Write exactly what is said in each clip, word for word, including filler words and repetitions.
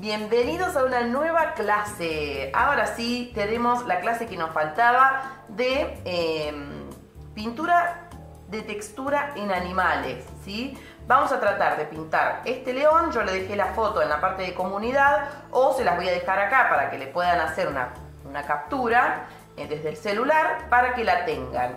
Bienvenidos a una nueva clase. Ahora sí tenemos la clase que nos faltaba de eh, pintura de textura en animales, ¿sí? Vamos a tratar de pintar este león. Yo le dejé la foto en la parte de comunidad, o se las voy a dejar acá para que le puedan hacer una, una captura eh, desde el celular para que la tengan.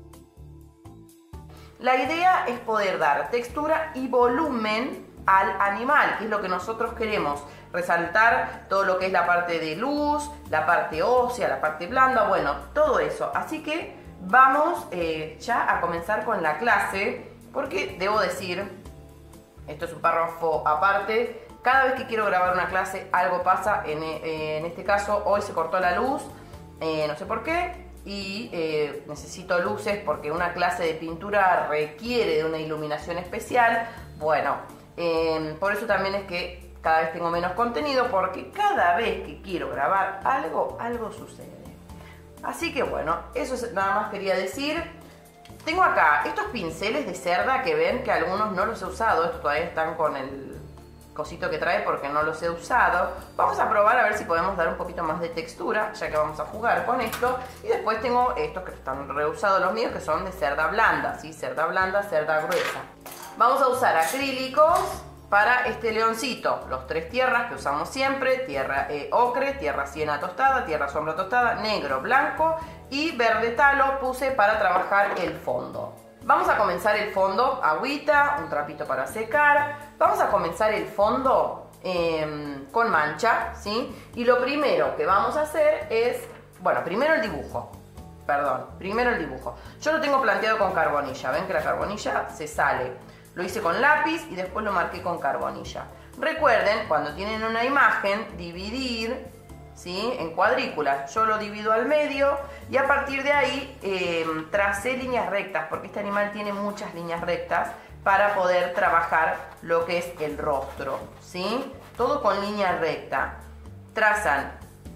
La idea es poder dar textura y volumen al animal, que es lo que nosotros queremos. Resaltar todo lo que es la parte de luz, la parte ósea, la parte blanda, bueno, todo eso. Así que vamos eh, ya a comenzar con la clase, porque debo decir, esto es un párrafo aparte, cada vez que quiero grabar una clase algo pasa. En, eh, en este caso hoy se cortó la luz, eh, no sé por qué, y eh, necesito luces porque una clase de pintura requiere de una iluminación especial. Bueno, eh, por eso también es que cada vez tengo menos contenido, porque cada vez que quiero grabar algo, algo sucede. Así que bueno, eso es, nada más quería decir. Tengo acá estos pinceles de cerda que ven que algunos no los he usado. Estos todavía están con el cosito que trae porque no los he usado. Vamos a probar a ver si podemos dar un poquito más de textura, ya que vamos a jugar con esto. Y después tengo estos que están reusados los míos, que son de cerda blanda, ¿sí? Cerda blanda, cerda gruesa. Vamos a usar acrílicos para este leoncito, los tres tierras que usamos siempre: tierra eh, ocre, tierra siena tostada, tierra sombra tostada, negro, blanco y verde talo puse para trabajar el fondo. Vamos a comenzar el fondo, agüita, un trapito para secar. Vamos a comenzar el fondo eh, con mancha, ¿sí? Y lo primero que vamos a hacer es, bueno, primero el dibujo, perdón, primero el dibujo. Yo lo tengo planteado con carbonilla, ven que la carbonilla se sale. Lo hice con lápiz y después lo marqué con carbonilla. Recuerden, cuando tienen una imagen, dividir, ¿sí?, en cuadrículas. Yo lo divido al medio y a partir de ahí eh, tracé líneas rectas, porque este animal tiene muchas líneas rectas para poder trabajar lo que es el rostro, ¿sí? Todo con línea recta. Trazan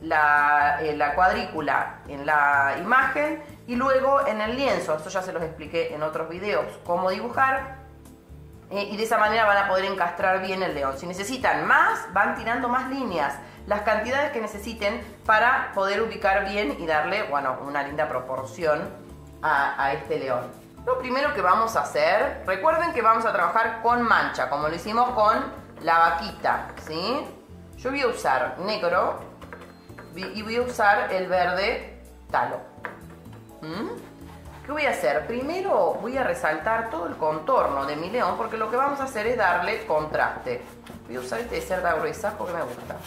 la, eh, la cuadrícula en la imagen y luego en el lienzo. Esto ya se los expliqué en otros videos, cómo dibujar. Eh, y de esa manera van a poder encastrar bien el león. Si necesitan más, van tirando más líneas, las cantidades que necesiten para poder ubicar bien y darle, bueno, una linda proporción a, a este león. Lo primero que vamos a hacer, recuerden que vamos a trabajar con mancha, como lo hicimos con la vaquita, ¿sí? Yo voy a usar negro y voy a usar el verde talo. ¿Mm? ¿Qué voy a hacer? Primero voy a resaltar todo el contorno de mi león, porque lo que vamos a hacer es darle contraste. Voy a usar este de cerda gruesa porque me gusta,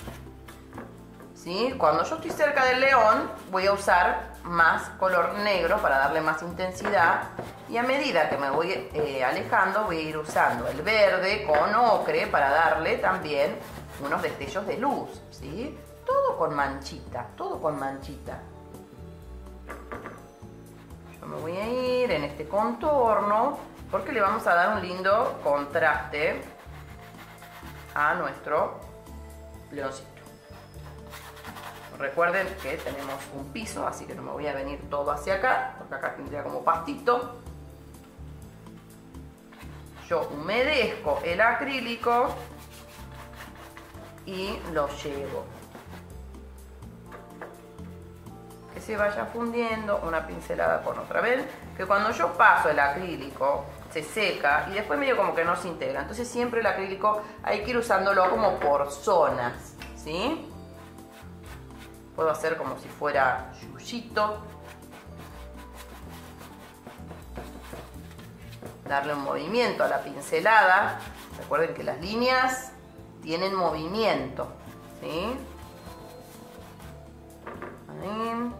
¿sí? Cuando yo estoy cerca del león voy a usar más color negro para darle más intensidad, y a medida que me voy eh, alejando voy a ir usando el verde con ocre para darle también unos destellos de luz, ¿sí? Todo con manchita, todo con manchita. Me voy a ir en este contorno porque le vamos a dar un lindo contraste a nuestro leoncito. Recuerden que tenemos un piso, así que no me voy a venir todo hacia acá, porque acá tendría como pastito. Yo humedezco el acrílico y lo llevo. Que se vaya fundiendo una pincelada con otra vez, que cuando yo paso el acrílico se seca y después medio como que no se integra. Entonces siempre el acrílico hay que ir usándolo como por zonas, ¿sí? Puedo hacer como si fuera yuyito, darle un movimiento a la pincelada. Recuerden que las líneas tienen movimiento, ¿sí? Ahí.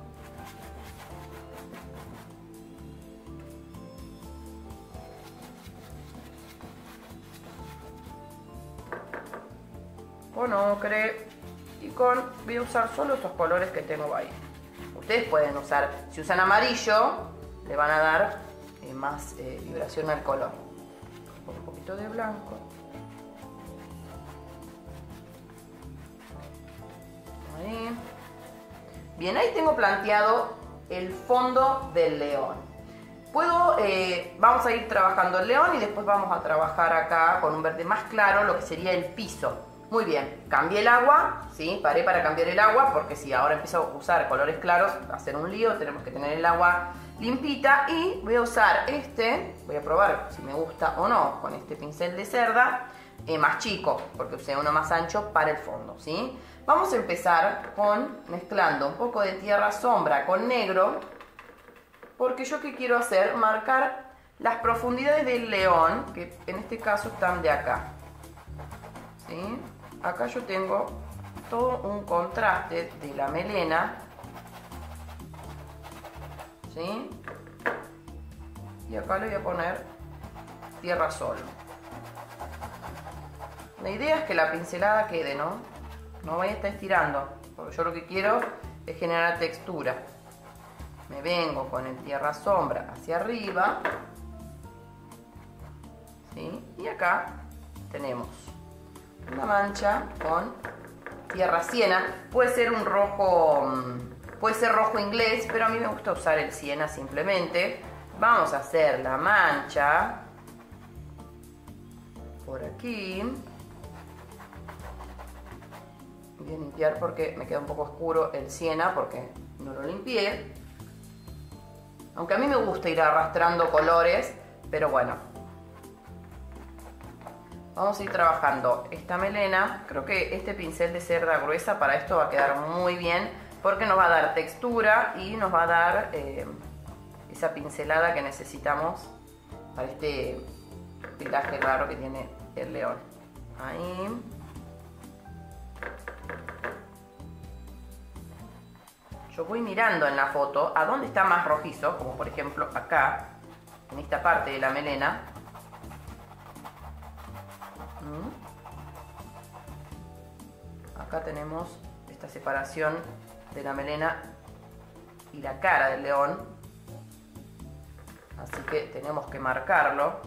Con ocre y con, voy a usar solo estos colores que tengo ahí. Ustedes pueden usar, si usan amarillo, le van a dar eh, más eh, vibración al color. Con un poquito de blanco. Ahí. Bien, ahí tengo planteado el fondo del león. Puedo, eh, vamos a ir trabajando el león y después vamos a trabajar acá con un verde más claro lo que sería el piso. Muy bien, cambié el agua, ¿sí? Paré para cambiar el agua porque si ahora empiezo a usar colores claros va a ser un lío, tenemos que tener el agua limpita y voy a usar este, voy a probar si me gusta o no con este pincel de cerda eh, más chico, porque usé uno más ancho para el fondo, ¿sí? Vamos a empezar con mezclando un poco de tierra sombra con negro, porque yo que quiero hacer, marcar las profundidades del león, que en este caso están de acá, ¿sí? Acá yo tengo todo un contraste de la melena, ¿sí? Y acá le voy a poner tierra solo. La idea es que la pincelada quede, ¿no? No voy a estar estirando, porque yo lo que quiero es generar textura. Me vengo con el tierra sombra hacia arriba, ¿sí? Y acá tenemos una mancha con tierra siena. Puede ser un rojo, puede ser rojo inglés, pero a mí me gusta usar el siena simplemente. Vamos a hacer la mancha por aquí. Voy a limpiar porque me queda un poco oscuro el siena porque no lo limpié. Aunque a mí me gusta ir arrastrando colores, pero bueno. Vamos a ir trabajando esta melena. Creo que este pincel de cerda gruesa para esto va a quedar muy bien porque nos va a dar textura y nos va a dar eh, esa pincelada que necesitamos para este pelaje raro que tiene el león. Ahí. Yo voy mirando en la foto a dónde está más rojizo, como por ejemplo acá, en esta parte de la melena. Acá tenemos esta separación de la melena y la cara del león. Así que tenemos que marcarlo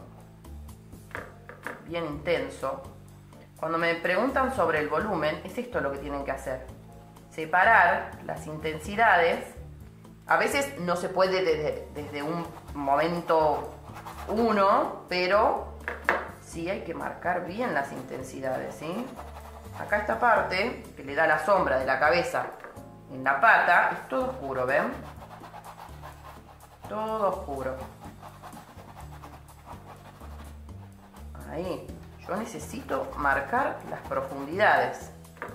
bien intenso. Cuando me preguntan sobre el volumen, es esto lo que tienen que hacer. Separar las intensidades. A veces no se puede desde, desde un momento uno, pero sí hay que marcar bien las intensidades, ¿sí? Acá esta parte que le da la sombra de la cabeza en la pata es todo oscuro, ¿ven? Todo oscuro. Ahí. Yo necesito marcar las profundidades.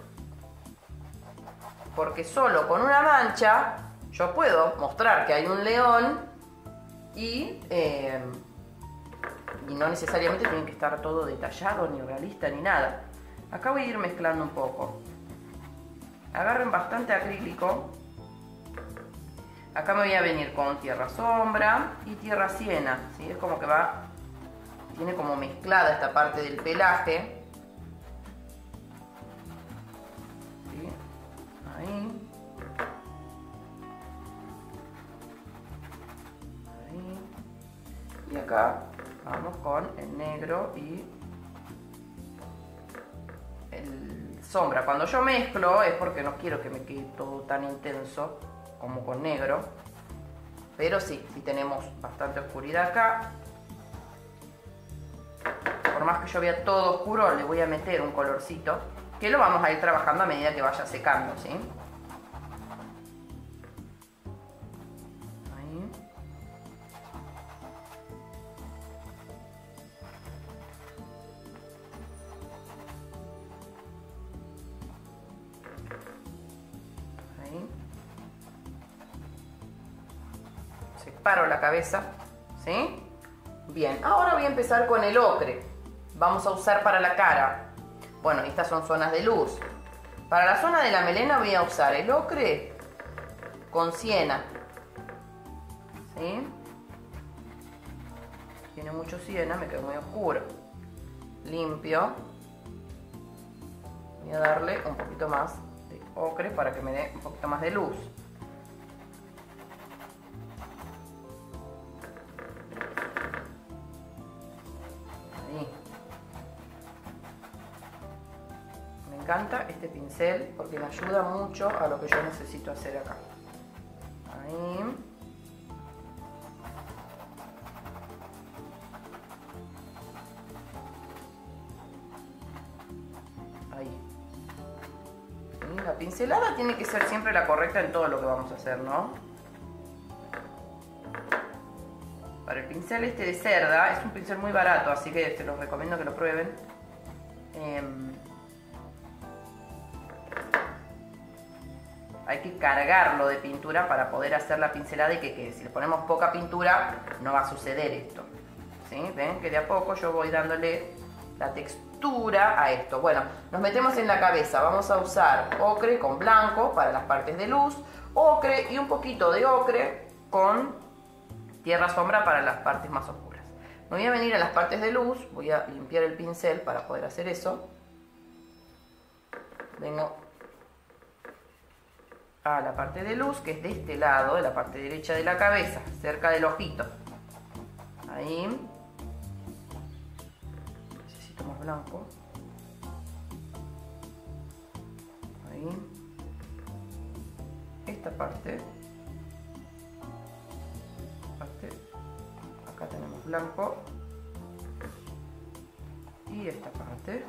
Porque solo con una mancha yo puedo mostrar que hay un león y, eh, y no necesariamente tiene que estar todo detallado, ni realista, ni nada. Acá voy a ir mezclando un poco. Agarren bastante acrílico. Acá me voy a venir con tierra sombra y tierra siena, ¿sí? Es como que va, tiene como mezclada esta parte del pelaje. ¿Sí? Ahí. Ahí. Y acá vamos con el negro y el sombra. Cuando yo mezclo es porque no quiero que me quede todo tan intenso como con negro, pero sí, sí tenemos bastante oscuridad acá. Por más que yo vea todo oscuro, le voy a meter un colorcito que lo vamos a ir trabajando a medida que vaya secando, ¿sí? Ahí. Ahí. Separo la cabeza, ¿sí? Bien, ahora voy a empezar con el ocre. Vamos a usar para la cara. Bueno, estas son zonas de luz. Para la zona de la melena voy a usar el ocre con siena, ¿sí? Tiene mucho siena, me quedó muy oscuro. Limpio. Voy a darle un poquito más de ocre para que me dé un poquito más de luz. Me encanta este pincel porque me ayuda mucho a lo que yo necesito hacer acá. Ahí. Ahí. pincelada tiene que ser siempre la correcta en todo lo que vamos a hacer, ¿no? Para el pincel este de cerda, es un pincel muy barato, así que se los recomiendo que lo prueben. Eh, hay que cargarlo de pintura para poder hacer la pincelada y que quede. Si le ponemos poca pintura, no va a suceder esto. ¿Sí? ¿Ven? Que de a poco yo voy dándole la textura a esto. Bueno, nos metemos en la cabeza. Vamos a usar ocre con blanco para las partes de luz, ocre y un poquito de ocre con tierra sombra para las partes más oscuras. Me voy a venir a las partes de luz, voy a limpiar el pincel para poder hacer eso. Vengo a la parte de luz, que es de este lado, de la parte derecha de la cabeza, cerca del ojito. Ahí. Necesito más blanco. Ahí. Esta parte. Acá tenemos blanco y esta parte.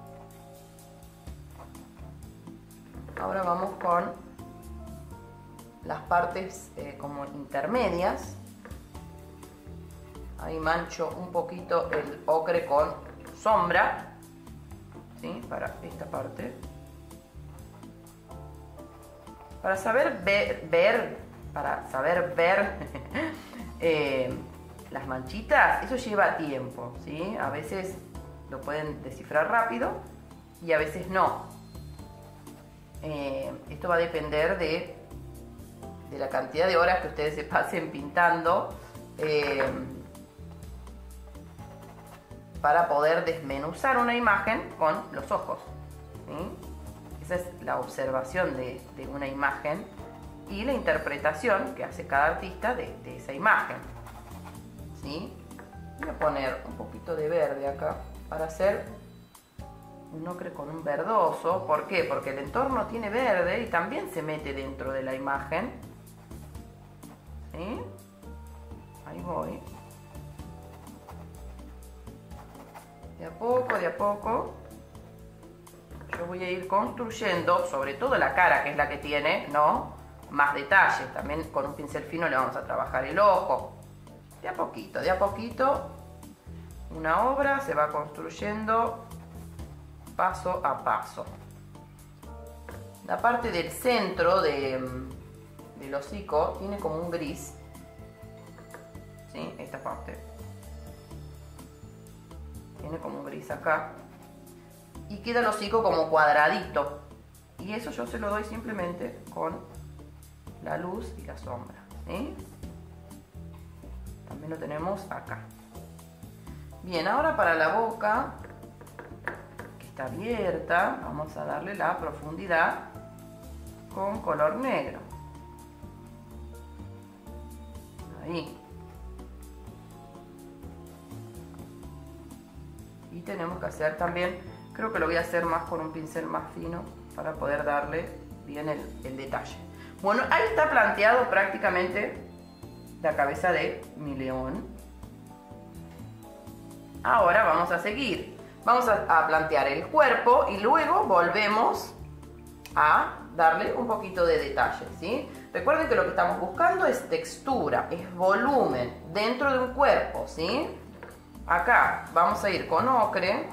Ahora vamos con las partes eh, como intermedias. Ahí mancho un poquito el ocre con sombra, ¿sí? Para esta parte, para saber ver, ver para saber ver eh, las manchitas. Eso lleva tiempo, ¿sí? A veces lo pueden descifrar rápido y a veces no. Eh, esto va a depender de, de la cantidad de horas que ustedes se pasen pintando eh, para poder desmenuzar una imagen con los ojos, ¿sí? Esa es la observación de, de una imagen y la interpretación que hace cada artista de, de esa imagen, ¿sí? Voy a poner un poquito de verde acá para hacer un ocre con un verdoso. ¿Por qué? Porque el entorno tiene verde y también se mete dentro de la imagen, ¿sí? Ahí voy. De a poco, de a poco. Yo voy a ir construyendo, sobre todo la cara, que es la que tiene, ¿no?, más detalles. También con un pincel fino le vamos a trabajar el ojo. De a poquito, de a poquito, una obra se va construyendo paso a paso. La parte del centro de, del hocico tiene como un gris, ¿sí? Esta parte tiene como un gris acá y queda el hocico como cuadradito, y eso yo se lo doy simplemente con la luz y la sombra, ¿sí? También lo tenemos acá. Bien, ahora para la boca, que está abierta, vamos a darle la profundidad con color negro. Ahí. Y tenemos que hacer también, creo que lo voy a hacer más con un pincel más fino para poder darle bien el, el detalle. Bueno, ahí está planteado prácticamente la cabeza de mi león. Ahora vamos a seguir. Vamos a, a plantear el cuerpo y luego volvemos a darle un poquito de detalle, ¿sí? Recuerden que lo que estamos buscando es textura, es volumen dentro de un cuerpo, ¿sí? Acá vamos a ir con ocre.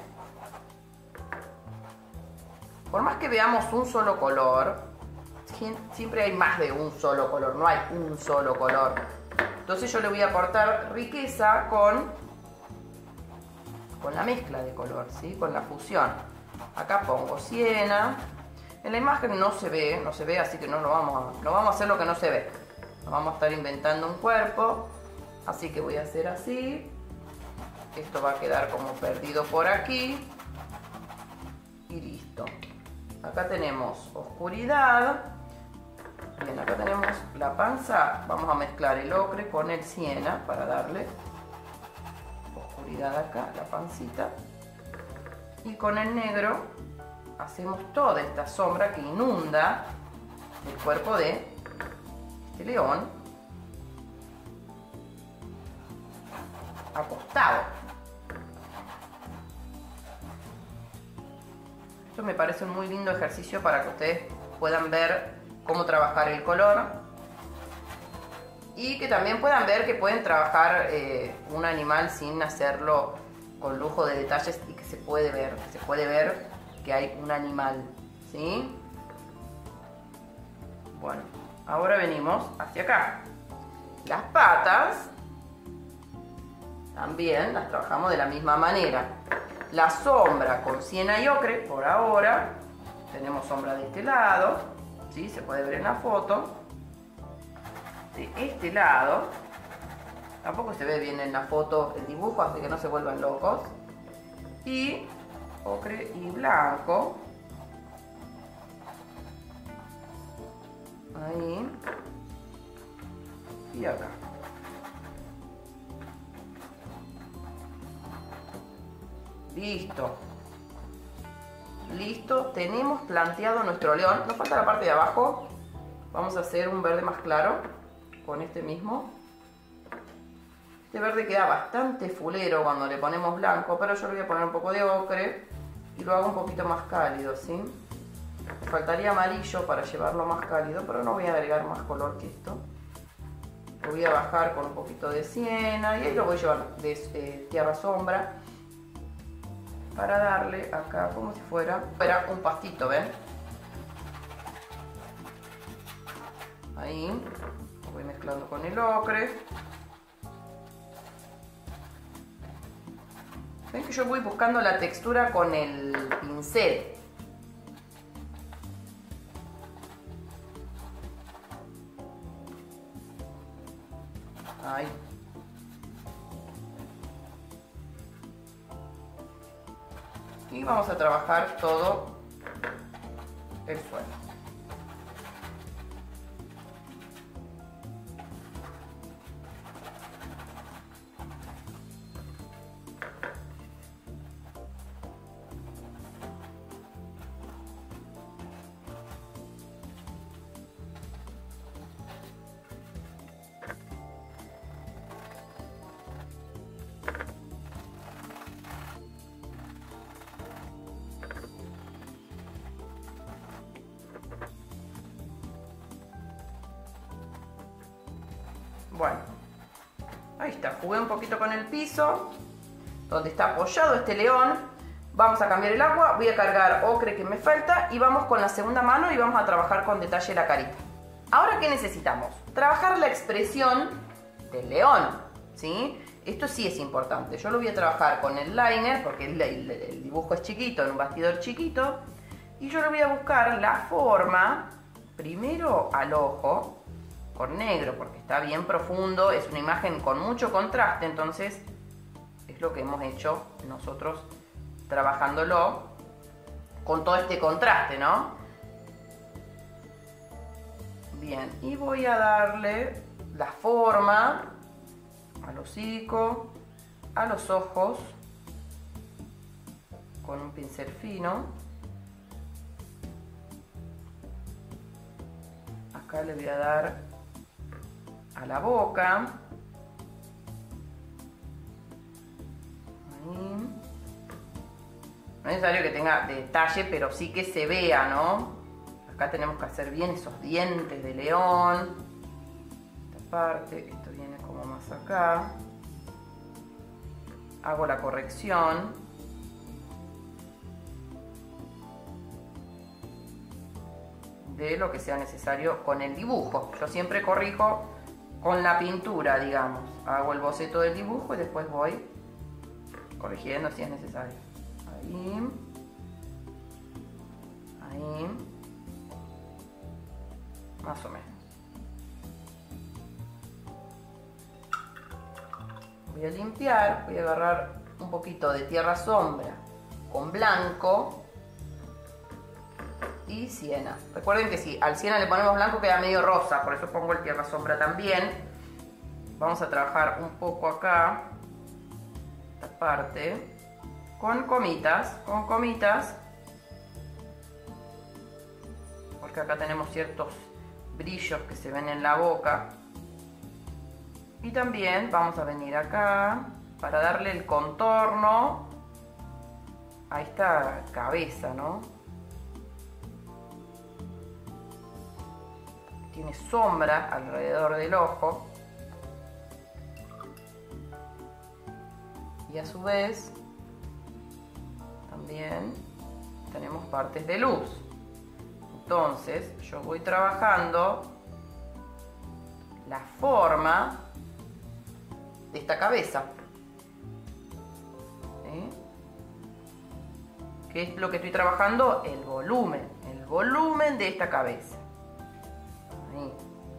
Por más que veamos un solo color, siempre hay más de un solo color, no hay un solo color. Entonces yo le voy a aportar riqueza con, con la mezcla de color, ¿sí? Con la fusión. Acá pongo siena. En la imagen no se ve, no se ve, así que no lo vamos a, no vamos a hacer lo que no se ve. No vamos a estar inventando un cuerpo. Así que voy a hacer así. Esto va a quedar como perdido por aquí. Y listo. Acá tenemos oscuridad. Bien, acá tenemos la panza. Vamos a mezclar el ocre con el siena para darle oscuridad acá, la pancita. Y con el negro hacemos toda esta sombra que inunda el cuerpo de este león acostado. Esto me parece un muy lindo ejercicio para que ustedes puedan ver cómo trabajar el color y que también puedan ver que pueden trabajar eh, un animal sin hacerlo con lujo de detalles y que se puede ver, se puede ver que hay un animal, ¿sí? Bueno, ahora venimos hacia acá. Las patas también las trabajamos de la misma manera. La sombra con siena y ocre, por ahora, tenemos sombra de este lado, ¿sí? Se puede ver en la foto. De este lado, tampoco se ve bien en la foto el dibujo, así que no se vuelvan locos. Y ocre y blanco. Ahí. Y acá. Listo. Listo. Tenemos planteado nuestro león. Nos falta la parte de abajo. Vamos a hacer un verde más claro con este mismo. Este verde queda bastante fulero cuando le ponemos blanco, pero yo le voy a poner un poco de ocre y lo hago un poquito más cálido, ¿sí? Faltaría amarillo para llevarlo más cálido, pero no voy a agregar más color que esto. Lo voy a bajar con un poquito de siena y ahí lo voy a llevar de eh, tierra sombra para darle acá como si fuera, fuera un pastito, ¿ven? Ahí lo voy mezclando con el ocre. Ven que yo voy buscando la textura con el pincel. Ahí. Y vamos a trabajar todo el suelo. Bueno, ahí está, jugué un poquito con el piso, donde está apoyado este león. Vamos a cambiar el agua, voy a cargar ocre que me falta y vamos con la segunda mano y vamos a trabajar con detalle la carita. Ahora, ¿qué necesitamos? Trabajar la expresión del león, ¿sí? Esto sí es importante. Yo lo voy a trabajar con el liner, porque el, el, el dibujo es chiquito, en un bastidor chiquito, y yo le voy a buscar la forma, primero al ojo, con negro, porque está bien profundo, es una imagen con mucho contraste, entonces es lo que hemos hecho nosotros trabajándolo con todo este contraste, ¿no? Bien, y voy a darle la forma al hocico, a los ojos, con un pincel fino. Acá le voy a dar a la boca. Ahí. No es necesario que tenga detalle, pero sí que se vea, ¿no? Acá tenemos que hacer bien esos dientes de león. Esta parte, esto viene como más acá. Hago la corrección. De lo que sea necesario con el dibujo. Yo siempre corrijo con la pintura, digamos. Hago el boceto del dibujo y después voy corrigiendo si es necesario. Ahí. Ahí. Más o menos. Voy a limpiar, voy a agarrar un poquito de tierra sombra con blanco y siena. Recuerden que si al siena le ponemos blanco queda medio rosa, por eso pongo el tierra sombra también. Vamos a trabajar un poco acá, esta parte, con comitas, con comitas, porque acá tenemos ciertos brillos que se ven en la boca. Y también vamos a venir acá para darle el contorno a esta cabeza, ¿no? tiene sombra alrededor del ojo. Y a su vez también tenemos partes de luz. Entonces yo voy trabajando la forma de esta cabeza. ¿Sí? ¿Qué es lo que estoy trabajando? El volumen, el volumen de esta cabeza. Ahí.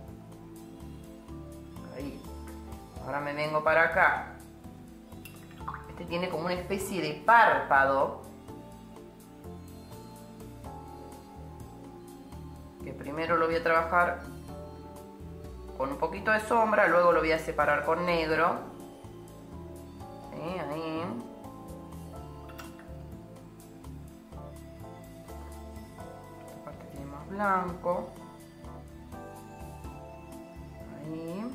Ahí. Ahora me vengo para acá. Este tiene como una especie de párpado. Que primero lo voy a trabajar con un poquito de sombra, luego lo voy a separar con negro. ¿Sí? Ahí. Esta parte tiene más blanco. Ahí.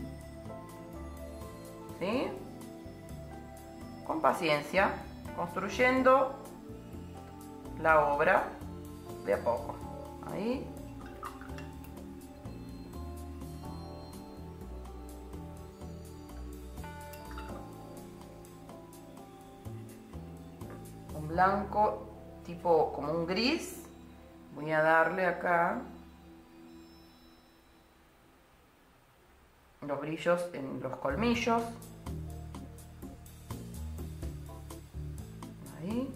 ¿Sí? Con paciencia, construyendo la obra de a poco. Ahí. Un blanco tipo como un gris. Voy a darle acá los brillos en los colmillos. Ahí.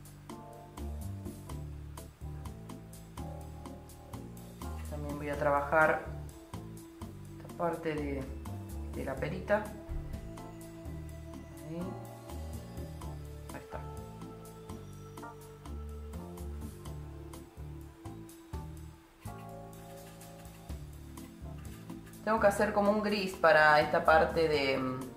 También voy a trabajar esta parte de, de la perita. Ahí. Ahí está. Tengo que hacer como un gris para esta parte de...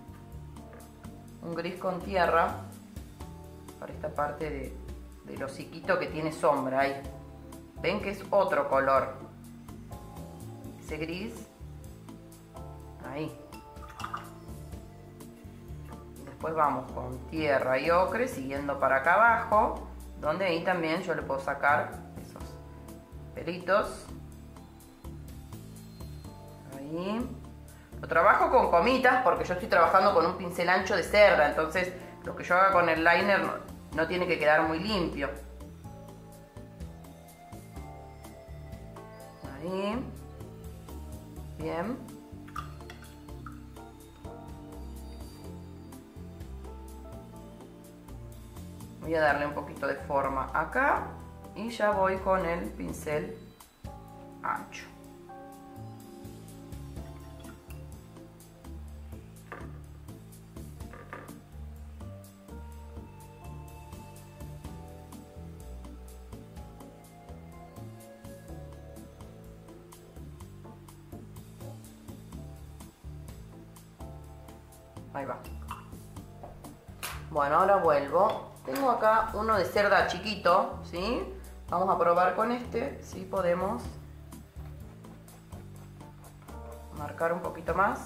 un gris con tierra. Para esta parte de, del hociquito que tiene sombra ahí. Ven que es otro color. Ese gris. Ahí. Y después vamos con tierra y ocre siguiendo para acá abajo. Donde ahí también yo le puedo sacar esos pelitos. Ahí. Lo trabajo con comitas porque yo estoy trabajando con un pincel ancho de cerda. Entonces lo que yo haga con el liner no, no tiene que quedar muy limpio. Ahí. Bien. Voy a darle un poquito de forma acá y ya voy con el pincel ancho. Ahí va. Bueno, ahora vuelvo. Tengo acá uno de cerda chiquito, ¿sí? Vamos a probar con este, si podemos marcar un poquito más.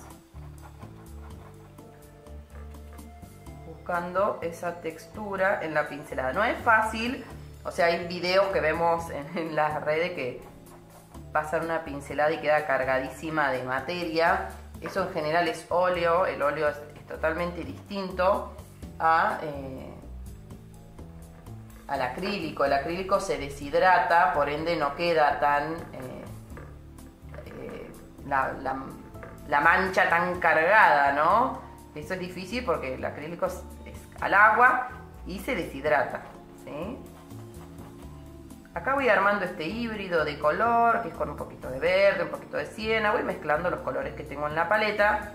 Buscando esa textura en la pincelada. No es fácil, o sea, hay videos que vemos en, en las redes que pasan una pincelada y queda cargadísima de materia. Eso en general es óleo, el óleo es totalmente distinto a, eh, al acrílico. El acrílico se deshidrata, por ende no queda tan eh, eh, la, la, la mancha tan cargada, ¿no? Eso es difícil porque el acrílico es, es al agua y se deshidrata, ¿sí? Acá voy armando este híbrido de color, que es con un poquito de verde, un poquito de siena. Voy mezclando los colores que tengo en la paleta.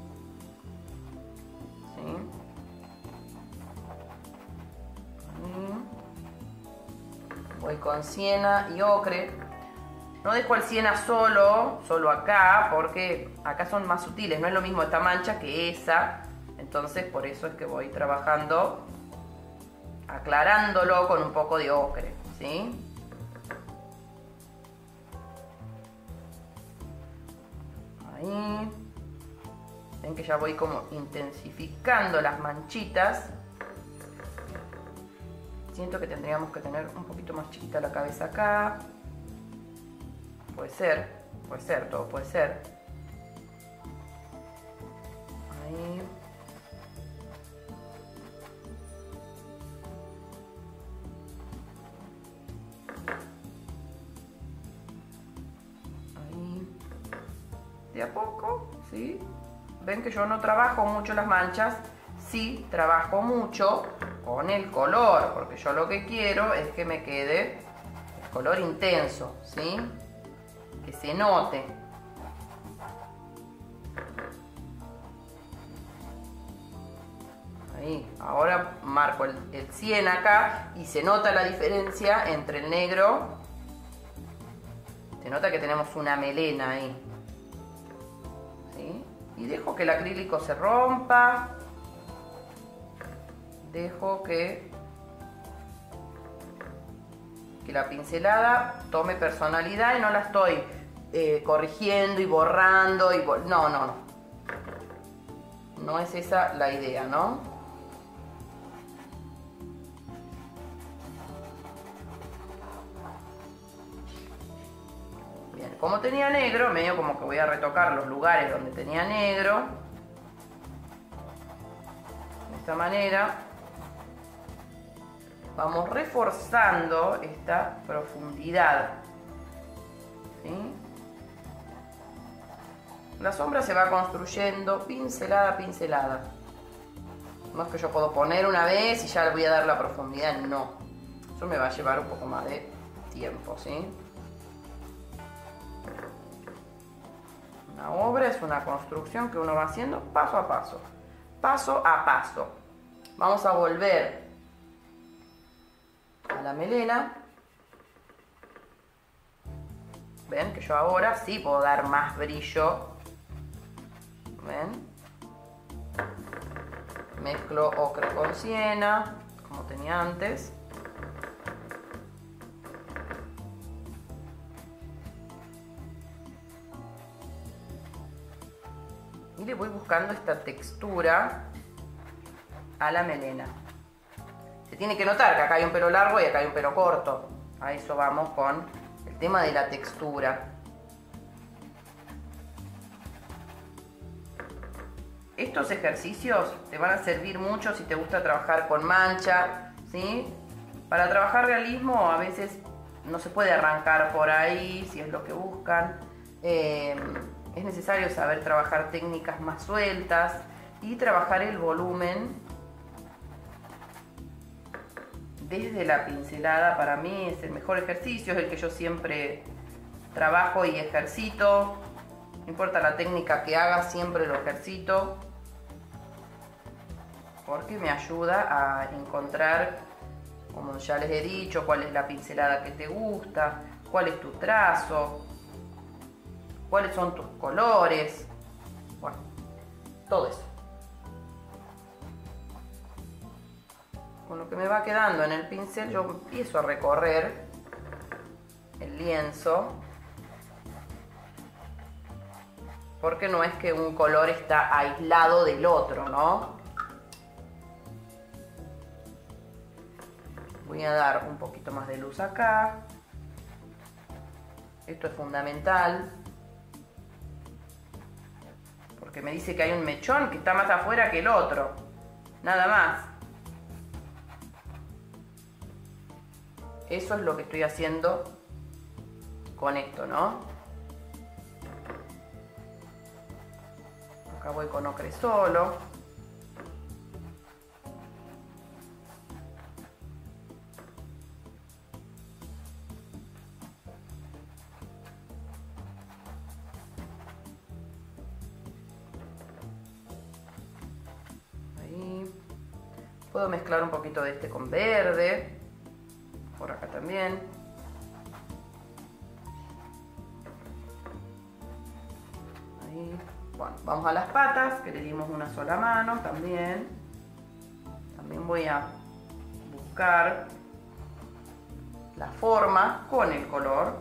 ¿Sí? Voy con siena y ocre. No dejo el siena solo, solo acá, porque acá son más sutiles. No es lo mismo esta mancha que esa. Entonces por eso es que voy trabajando, aclarándolo con un poco de ocre, ¿sí? Ahí. Ven que ya voy como intensificando las manchitas. Siento que tendríamos que tener un poquito más chiquita la cabeza acá. Puede ser. puede ser, todo puede ser. Ahí. Ahí. De a poco, ¿sí? Ven que yo no trabajo mucho las manchas, sí trabajo mucho con el color, porque yo lo que quiero es que me quede el color intenso, ¿sí? Que se note. Ahí, ahora marco el, el cien acá y se nota la diferencia entre el negro. Se nota que tenemos una melena ahí. ¿Sí? Y dejo que el acrílico se rompa. Dejo que, que la pincelada tome personalidad y no la estoy eh, corrigiendo y borrando. Y bo no, no, no. No es esa la idea, ¿no? Bien, como tenía negro, medio como que voy a retocar los lugares donde tenía negro. De esta manera. Vamos reforzando esta profundidad, ¿sí? La sombra se va construyendo pincelada a pincelada. No es que yo puedo poner una vez y ya le voy a dar la profundidad, no. Eso me va a llevar un poco más de tiempo, ¿sí? Una obra es una construcción que uno va haciendo paso a paso, paso a paso. Vamos a volver a la melena. Ven que yo ahora sí puedo dar más brillo. Ven, mezclo ocre con siena como tenía antes. Y le voy buscando esta textura a la melena. Se tiene que notar que acá hay un pelo largo y acá hay un pelo corto. A eso vamos con el tema de la textura. Estos ejercicios te van a servir mucho si te gusta trabajar con mancha, ¿sí? Para trabajar realismo a veces no se puede arrancar por ahí, si es lo que buscan. Eh, es necesario saber trabajar técnicas más sueltas y trabajar el volumen desde la pincelada. Para mí es el mejor ejercicio, es el que yo siempre trabajo y ejercito. No importa la técnica que haga, siempre lo ejercito, porque me ayuda a encontrar, como ya les he dicho, cuál es la pincelada que te gusta, cuál es tu trazo, cuáles son tus colores, bueno, todo eso. Con lo que me va quedando en el pincel yo empiezo a recorrer el lienzo, porque no es que un color está aislado del otro, ¿no? Voy a dar un poquito más de luz acá. Esto es fundamental, porque me dice que hay un mechón que está más afuera que el otro, nada más. Eso es lo que estoy haciendo con esto, ¿no? Acá voy con ocre solo. Ahí. Puedo mezclar un poquito de este con verde. Por acá también. Ahí. Bueno, vamos a las patas, que le dimos una sola mano también. También voy a buscar la forma con el color.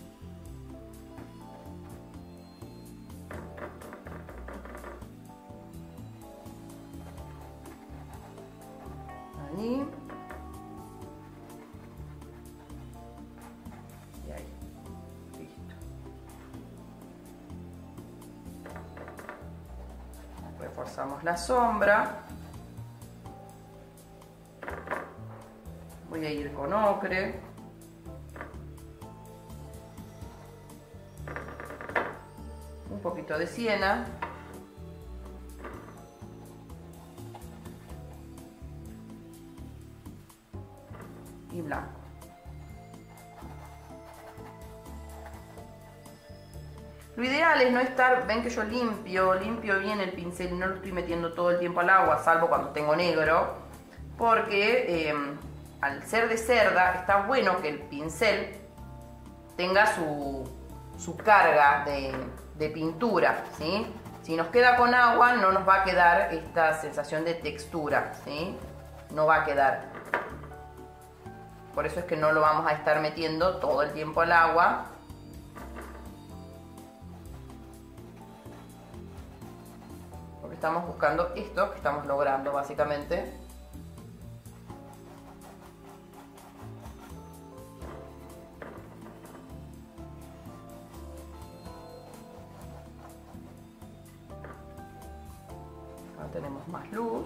Ahí. pasamos la sombra. Voy a ir con ocre. Un poquito de siena. Y blanco. Lo ideal es no estar, ven que yo limpio, limpio bien el pincel y no lo estoy metiendo todo el tiempo al agua, salvo cuando tengo negro, porque eh, al ser de cerda está bueno que el pincel tenga su, su carga de, de pintura, ¿sí? Si nos queda con agua no nos va a quedar esta sensación de textura, ¿sí? No va a quedar. Por eso es que no lo vamos a estar metiendo todo el tiempo al agua. Porque estamos buscando esto que estamos logrando básicamente. Ahora tenemos más luz.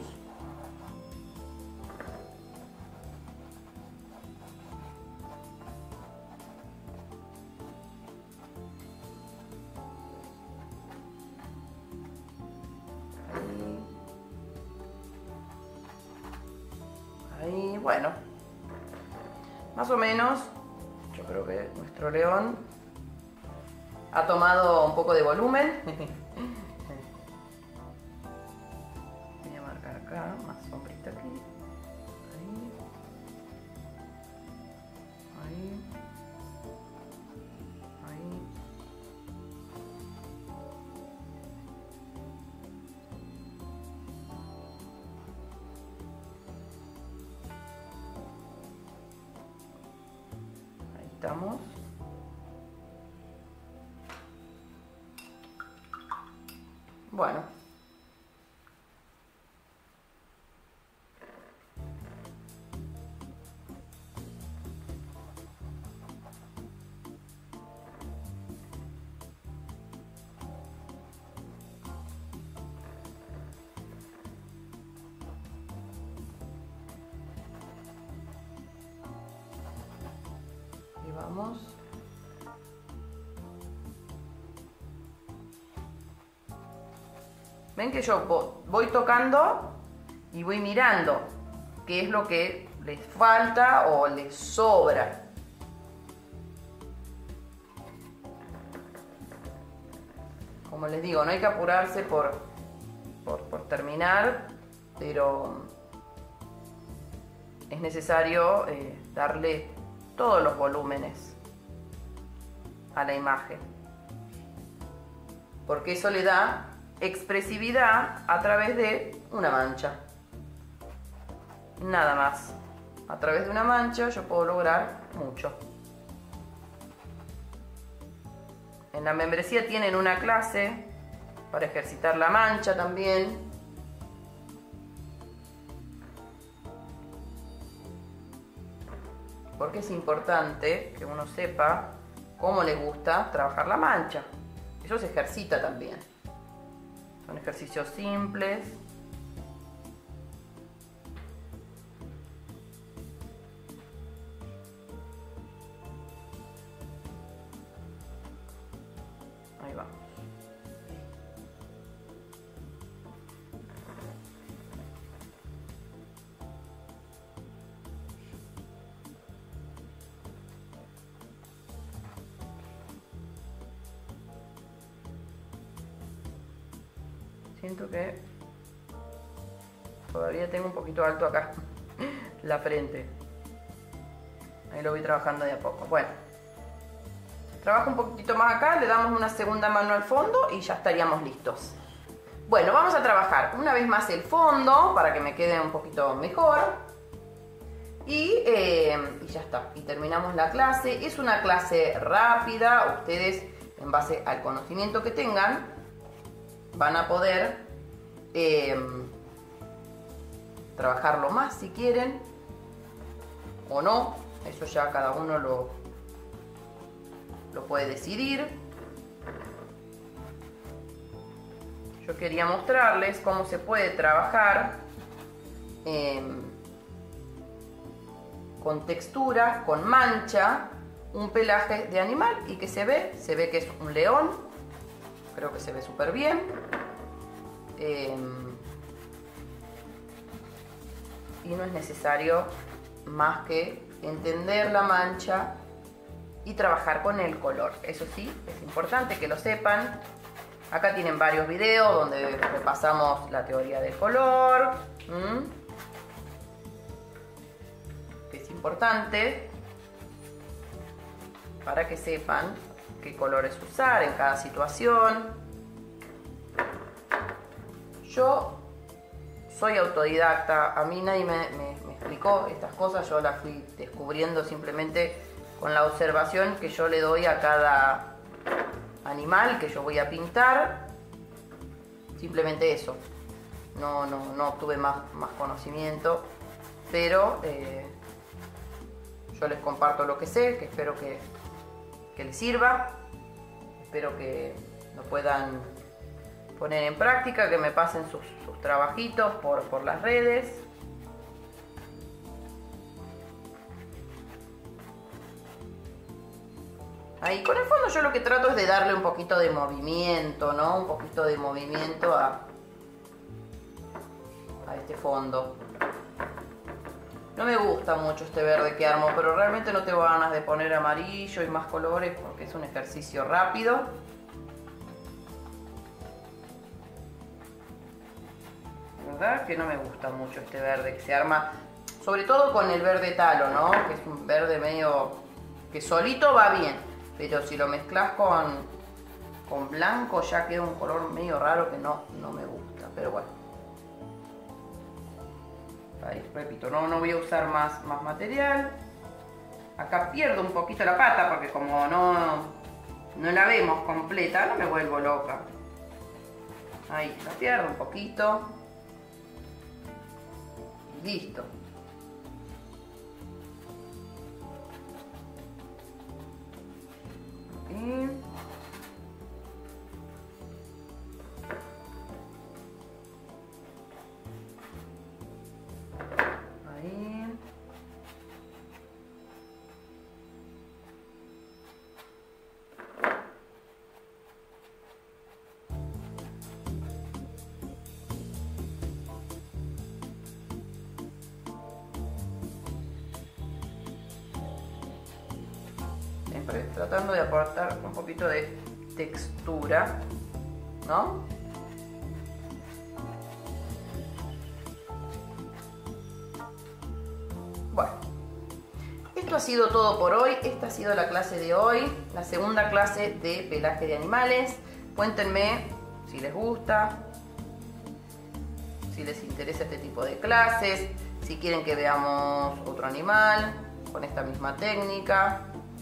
Ahí, bueno, más o menos, yo creo que nuestro león ha tomado un poco de volumen. Voy a marcar acá, más sombrita aquí. Ahí. Ahí. Ahí. Estamos. Bueno. Vamos. Ven que yo voy tocando y voy mirando qué es lo que les falta o les sobra. Como les digo, no hay que apurarse por, por, por terminar, pero es necesario eh, darle todos los volúmenes a la imagen, porque eso le da expresividad a través de una mancha, nada más. A través de una mancha yo puedo lograr mucho. En la membresía tienen una clase para ejercitar la mancha también. Porque es importante que uno sepa cómo le gusta trabajar la mancha. Eso se ejercita también. Son ejercicios simples. Ahí vamos. Siento que todavía tengo un poquito alto acá la frente. Ahí lo voy trabajando de a poco. Bueno, trabajo un poquitito más acá, le damos una segunda mano al fondo y ya estaríamos listos. Bueno, vamos a trabajar una vez más el fondo para que me quede un poquito mejor. Y, eh, y ya está, y terminamos la clase. Es una clase rápida, ustedes en base al conocimiento que tengan van a poder eh, trabajarlo más si quieren o no, eso ya cada uno lo, lo puede decidir. yo quería mostrarles cómo se puede trabajar eh, con textura, con mancha, un pelaje de animal y que se ve, se ve que es un león, creo que se ve súper bien. Eh, y no es necesario más que entender la mancha y trabajar con el color. Eso sí, es importante que lo sepan. Acá tienen varios videos donde repasamos la teoría del color. ¿Mm? Que es importante para que sepan qué colores usar en cada situación. Yo soy autodidacta, a mí nadie me, me, me explicó estas cosas, yo las fui descubriendo simplemente con la observación que yo le doy a cada animal que yo voy a pintar. Simplemente eso, no, no, no obtuve más, más conocimiento, pero eh, yo les comparto lo que sé, que espero que, que les sirva, espero que lo puedan poner en práctica, que me pasen sus, sus trabajitos por, por las redes. Ahí con el fondo yo lo que trato es de darle un poquito de movimiento, ¿no? Un poquito de movimiento a, a este fondo. No me gusta mucho este verde que armo, pero realmente no tengo ganas de poner amarillo y más colores porque es un ejercicio rápido. La verdad que no me gusta mucho este verde que se arma, sobre todo con el verde talo, ¿no? Que es un verde medio que solito va bien. Pero si lo mezclas con, con blanco ya queda un color medio raro que no, no me gusta. Pero bueno. Ahí, repito, no, no voy a usar más, más material. Acá pierdo un poquito la pata porque como no, no la vemos completa, no me vuelvo loca. Ahí, la pierdo un poquito. Y listo. Ahí. Siempre tratando de aportar un poquito de textura, ¿no? Bueno, esto ha sido todo por hoy. Esta ha sido la clase de hoy, la segunda clase de pelaje de animales. Cuéntenme si les gusta, si les interesa este tipo de clases, si quieren que veamos otro animal con esta misma técnica.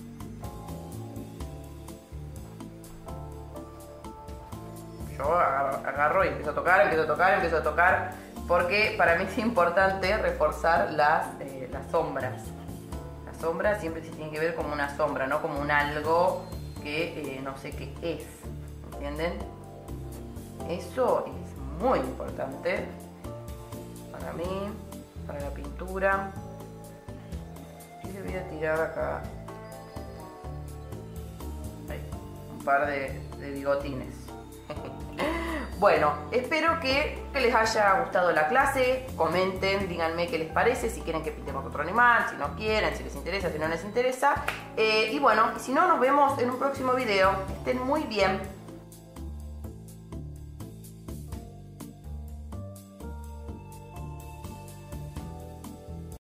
Yo agarro y empiezo a tocar, empiezo a tocar, empiezo a tocar, porque para mí es importante reforzar las, eh, las sombras. Las sombras siempre se tienen que ver como una sombra, no como un algo que eh, no sé qué es, ¿entienden? Eso es muy importante para mí, para la pintura. Y le voy a tirar acá ahí, un par de, de bigotines. Bueno, espero que, que les haya gustado la clase. Comenten, díganme qué les parece, si quieren que pintemos otro animal, si no quieren, si les interesa, si no les interesa. Eh, y bueno, si no, nos vemos en un próximo video. Estén muy bien.